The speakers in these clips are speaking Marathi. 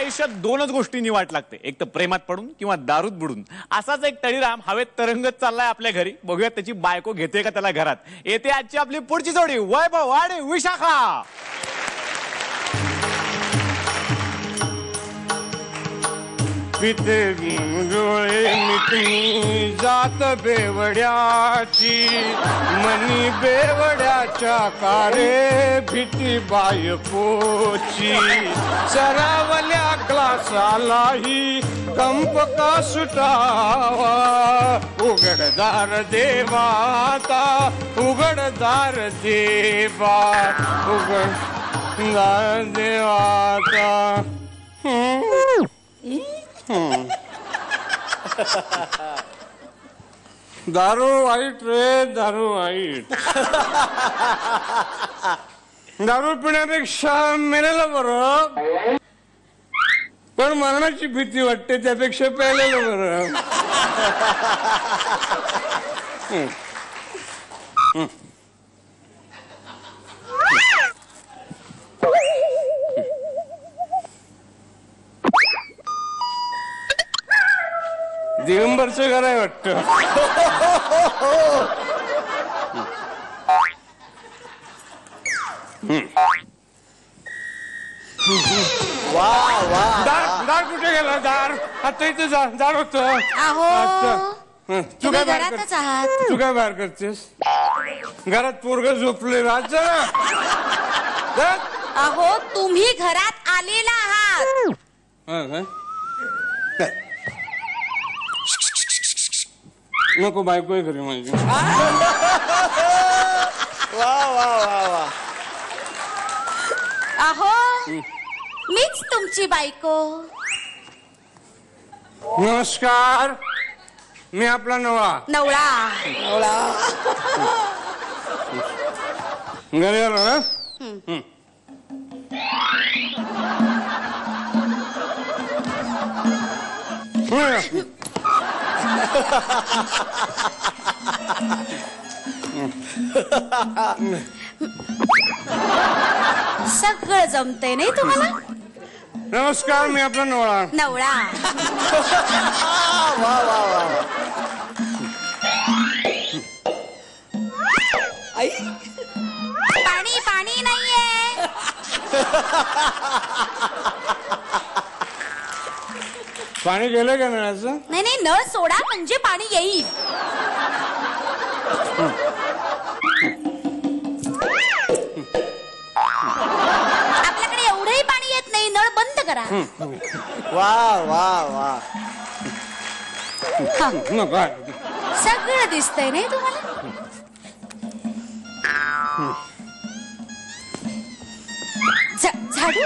आयुष्यात दोनच गोष्टींनी वाट लागते, एक तर प्रेमात पडून किंवा दारूत बुडून. असाच एक तळीराम हवेत तरंगत चाललाय आपल्या घरी. बघूया त्याची बायको घेते का त्याला घरात. येते आजची आपली पुढची जोडी, वैभव आणि विशाखा. डोळे मिटून जात बेवड्याची, मनी बेवड्याच्या कारे भीती बायकोची. सरावल्या ग्लासालाही कंप का सुटावा, उघडदार देवाता उघडदार देवा, उघडदार देवाता. दारू वाईट रे, दारू वाईट. दारू पिण्यापेक्षा मेलेलं बरं, पण मरणाची भीती वाटते त्यापेक्षा प्यायलेलं बरं. दिगंबरचं घर आहे वाटतं. दार कुठे गेला? दार आता इथे दार होत. तू काय बाहेर करतेस? घरात पोरग झोपले. राज अहो तुम्ही घरात आलेला आहात. नको, बायको आहे घरी माझी. वा वा वा वा. अहो मीच तुमची बायको. नमस्कार, मी आपला नवळा. नवळा. घरी आलो ना. सगळं जमतंय नाही तुम्हाला. नमस्कार, मी आपला नवळा. नवळा. वा वा वा. आई पाणी पाणी नाहीये. पाणी गेलं का नळाचं? नाही नाही, नळ सोडा म्हणजे पाणी येईल. आपल्याकडे एवढंही पाणी येत नाही, नळ बंद करा. वा वा वा. सगळं दिसतंय नाही तुम्हाला. झाडू.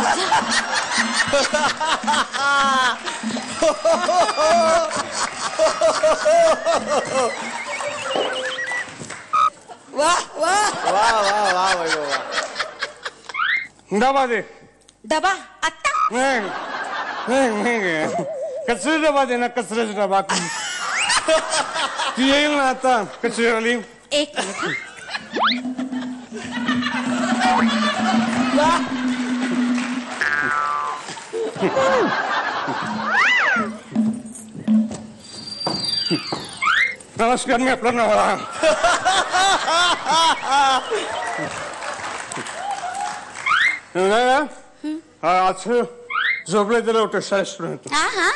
वा वा वा वा वा वा. डबा दे. डबा आत्ता. कचरे डबा दे ना, कचऱ्याचा डबा. ती येईल ना आता कचरेवाली. एक नमस्कार, मी आपला नवरा. आज झोपलाय त्याला उठ शाळेत सोडून येतो.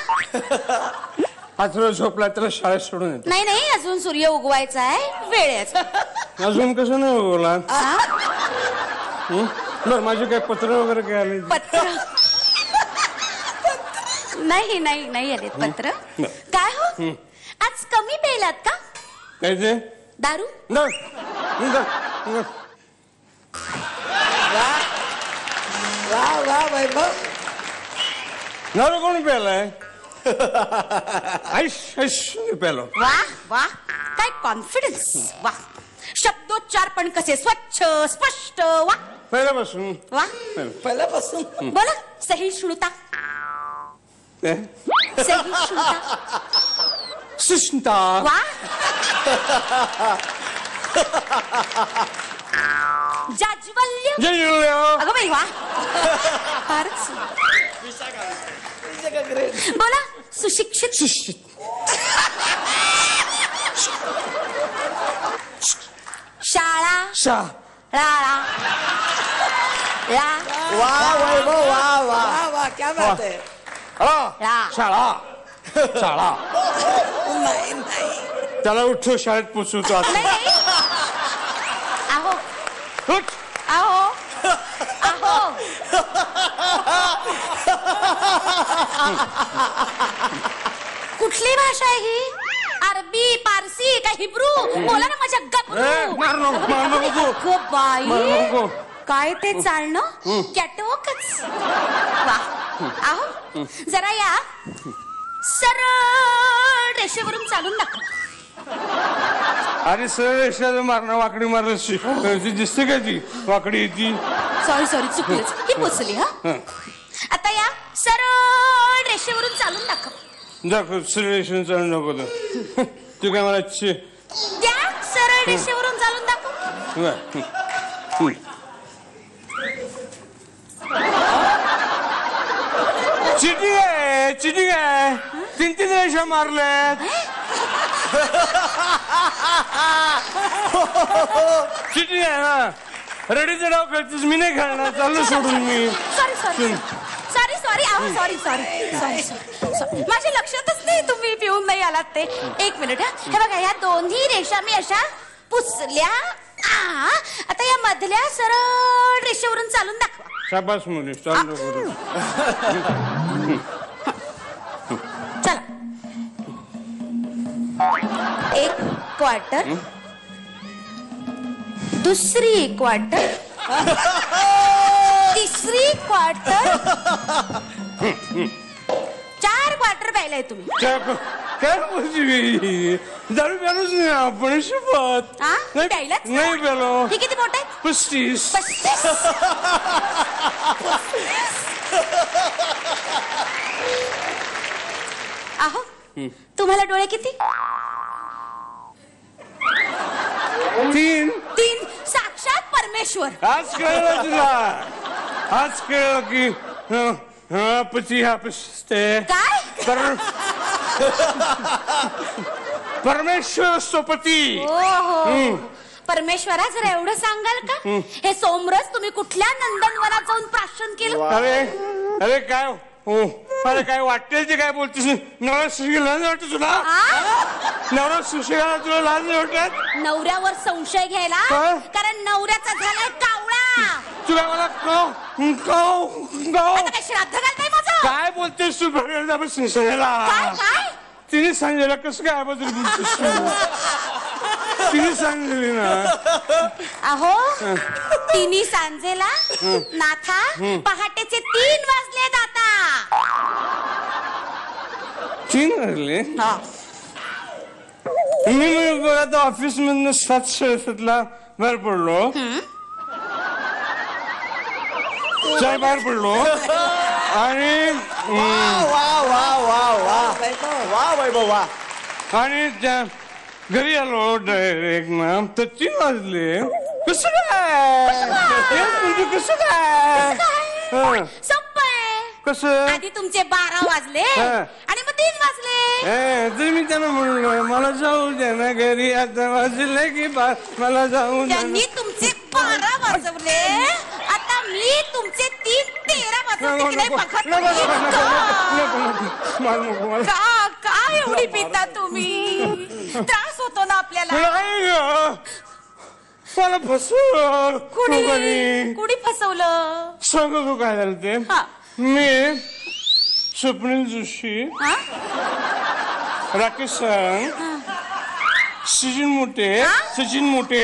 आज झोपलाय त्याला शाळेत सोडून येतो. नाही नाही, अजून सूर्य उगवायचा आहे, वेळ. अजून कसं नाही बोला. बरं, माझे काय पत्र वगैरे काय आले? पत्र नाही नाही नाही आले पत्र. काय हो, आज कमी पेलात का? काय ते? दारू. वा वा वैभव. दारू कोण प्यायलाय? प्यालो. वा वा, काय कॉन्फिडन्स. वा, शब्दोच्चार पण कसे स्वच्छ स्पष्ट. वा, पहिल्यापासून. वा, पहिल्यापासून. बोला. सहिष्णुता. सहिष्णुता. सुष्णुता. वा, जाज्वल्य. जय अगं बाई वा, फारच. बोला सुशिक्षित शाळा राळा वा वैभव वा वा वा क्या बात है शाळा शाळा नाही नाही त्याला उठो शाळेत पोचवतो आता नाही नाही. आहो उठ. आहो आहो कुठली भाषा आहे ही अरबी पारसी का हिब्रू बोला ना माझ्या गबरू मार नको गो बाई नको. काय ते चालणं कॅटवॉकच वा आहो जरा या सरळ रेषेवरून चालून दाखवा अरे सरळ रेषेला मारणं वाकडी मारलं ती दिसते का ती वाकडी ती सॉरी चुकलंच ही पोचली हा आता या सरळ रेषेवरून चालून दाखवा दाखव सरळ रेषेला चालू नको तू काय मला त्या सरळ रेषेवरून चालून दाखव चिटिंग आहे 3 रेषा मारल्यात चिटिंग आहे ना रेडीचा डाव खेळतेस मी नाही खेळणार चाललो सोडून मी सॉरी माझ्या लक्षातच नाही तुम्ही पिऊन नाही आलात ते एक मिनिट हे बघा या दोन्ही रेषा मी अशा पुसल्या आता या मधल्या सरळ रेषेवरून चालून दाखवा शाबास मुली चाललो करू चला 1 क्वार्टर दुसरी क्वार्टर तिसरी क्वार्टर 4 क्वार्टर प्यायलाय तुम्ही काय बोलची दारू प्यालोच नाही आपण शपथ प्यायलाच नाही प्यालो हे किती मोठे 35 आहो तुम्हाला डोळे किती 3 साक्षात परमेश्वर आज कळलं तुला आज कळलं की पती हा पसते काय परमेश्वर असतो पती परमेश्वरा जरा एवढं सांगाल का हे सोमरस तुम्ही कुठल्या नंदनवनात जाऊन प्राशन केलं अरे काय हो अरे काय वाटेल ते काय बोलतेस नवरा सुशीला लाज वाटत तुला नवरा सुशीला तुला लाज वाटत नवऱ्यावर संशय घ्यायला कारण नवऱ्याचा झालाय कावळा तुला मला आता काय श्राद्ध घालताय माझं काय बोलतेस तू संशयाला काय तिने सांगितलं कसं काय बद्दल बोलतेस तिने सांगितली ना अहो तिन्ही सांजेला नाथा पहाटेचे 3 वाजलेत आता 3 वाजले मी आता ऑफिस मधून 7:67 बाहेर पडलो बाहेर पडलो आणि वा वा वा वा वा वैभव वा आणि त्या घरी आलो डायरेक्ट ना तर 3 वाजले कसं काय कसं काय सोपं आहे कसं आधी तुमचे 12 वाजले आणि मग 3 वाजले जर मी त्यांना म्हणलो मला जाऊ द्या ना घरी आता वाजले की मला जाऊ द्या त्यांनी तुमचे 12 वाजवले आता मी तुमचे 3:13 वाजवले की नाही बघत का एवढी पिता तुम्ही त्रास होतो ना आपल्याला मला फसवलं कुणी फसवलं सांगतो काय झालं ते मी स्वप्नील जोशी राकेश सचिन मोठे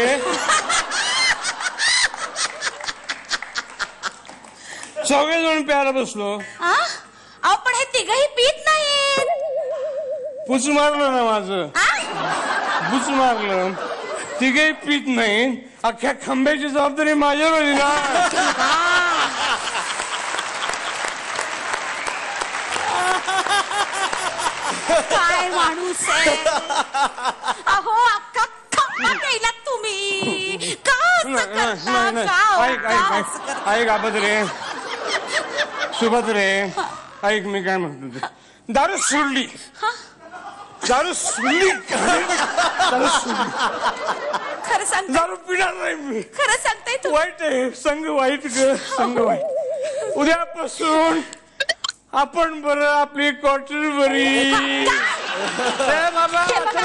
सगळे जण प्यायला बसलो पण हे तिघही पीत नाहीत पुच मारलं ना माझं पुच मारलं तिघही पीत नाही अख्ख्या खांब्याची जबाबदारी माझ्यावर होती ना काय माणूस आहे अहो अख्खा खांबा केला तुम्ही का ऐक आबद रे सुभद्रे ऐक मी काय म्हणतो ते. दारू सोडली दारू सोडली दारू सोडली खरं सांग, दारू पिणार नाही मी. खरं सांगताय तू? वाईट आहे संग वाईट ग संग वाईट. उद्यापासून आपण बरं आपली क्वार्टर बरी. ए बाबा हे बघा.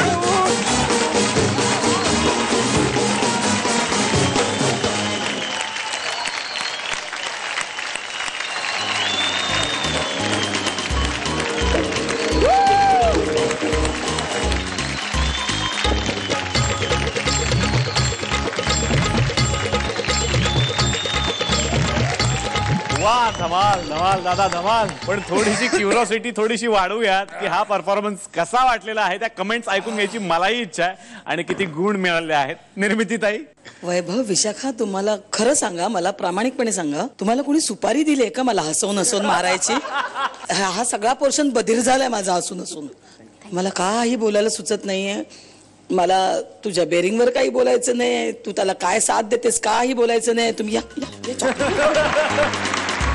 वा धमाल धमाल दादा धमाल. पण थोडीशी क्युरिओसिटी थोडीशी वाढवूयात की हा परफॉर्मन्स कसा वाटलेला आहे. त्या कमेंट्स ऐकून घ्यायची मलाही इच्छा आहे. आणि किती गुण मिळाले आहेत. निर्मितीताई, वैभव, विशाखा, तुम्हाला खरं सांगा, मला प्रामाणिकपणे सांगा, तुम्हाला कोणी सुपारी दिली का मला हसवून हसवून मारायची? हा सगळा पोर्शन बधीर झालाय माझा हसून हसून. मला काही बोलायला सुचत नाहीये. मला तुझ्या बेरिंगवर काही बोलायचं नाही. तू त्याला काय साथ देतेस काही बोलायचं नाही. तुम्ही या, या, या chocolate.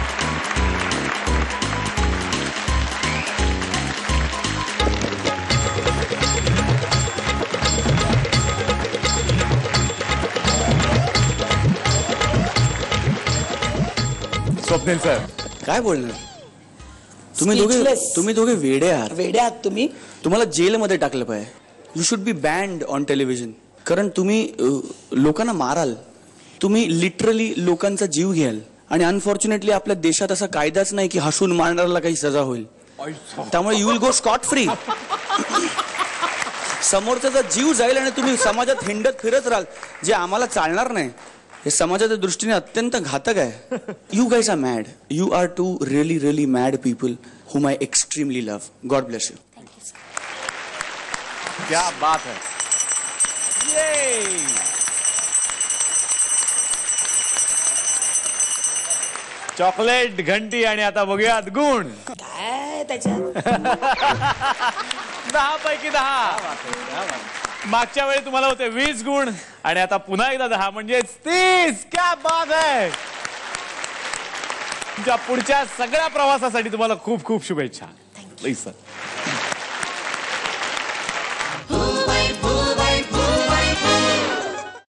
स्वप्नील सर, काय बोलणार Speechless. तुम्ही दोघे वेडे आहात. वेडे आहात तुम्ही. तुम्हाला जेलमध्ये टाकलं पाहिजे. You should be banned on television. कारण तुम्ही लोकांना माराल. तुम्ही लिटरली लोकांचा जीव घ्याल. आणि अनफॉर्च्युनेटली आपल्या देशात असा कायदाच नाही की हसून मारणाऱ्याला काही सजा होईल. त्यामुळे you will go scot free. समोरचा जीव जाईल आणि तुम्ही समाजात हिंडत फिरत राहाल, जे आम्हाला चालणार नाही. हे समाजाच्या दृष्टीने अत्यंत घातक आहे. You guys are mad. You are too really really mad people whom I extremely love. God bless you. क्या बात है. चॉकलेट, घंटी आणि आता बघूयात गुण. काय त्याच्यात 10 पैकी 10. मागच्या वेळी तुम्हाला होते 20 गुण आणि आता पुन्हा एकदा 10 म्हणजे 30. क्या बात है. तुमच्या पुढच्या सगळ्या प्रवासासाठी तुम्हाला खूप खूप शुभेच्छा. Please sir.